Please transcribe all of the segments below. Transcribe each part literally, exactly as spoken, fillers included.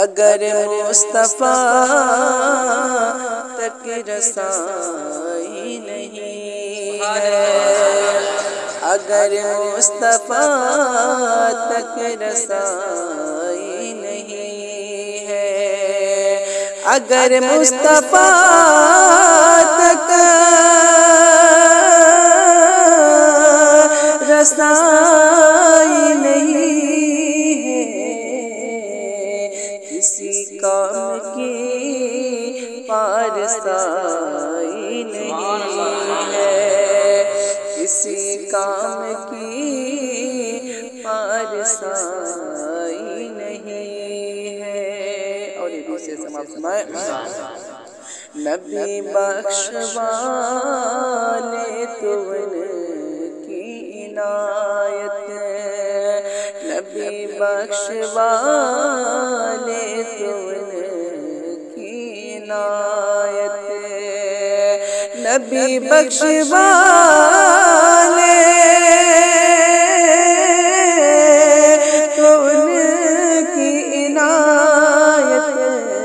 اگر مصطفیٰ تک رسائی نہیں ہے، اگر مصطفیٰ تک رسائی نہیں ہے، اگر مصطفیٰ تک رسائی نہیں ہے، کسی کام کی پارسائی نہیں ہے، کسی کام کی پارسائی نہیں ہے۔ اور یہ دوسرے سماعت سنائے، نبی بخش والے تو ان کی عنایت، نبی بخش والے تو ان کی عنایت، نبی بخش والے تو ان کی عنایت،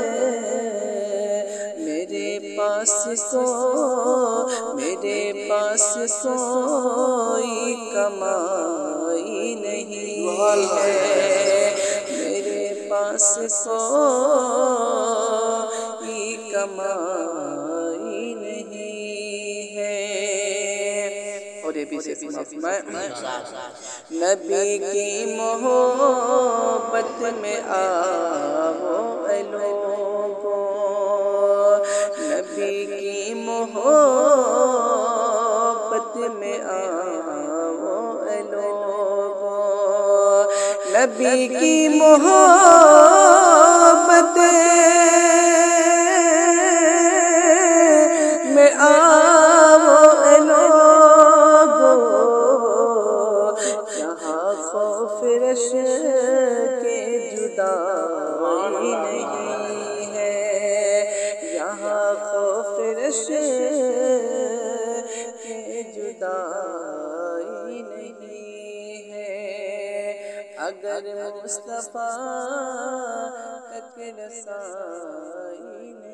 میرے پاس کو میرے پاس کوئی کمائی نہیں ہے، میرے پاس کوئی کمائی نہیں ہے۔ اور یہ بھی سے سنائے، نبی کی محبت میں آؤ اے لوگو، نبی کی محبت میں آؤ اے لوگو، نبی کی محبت میں آؤ اے لوگو، یہاں خوف رش کے جدائی نہیں ہے، یہاں خوف رش کے جدائی نہیں ہے، اگر مصطفیٰ تک رسائی نہیں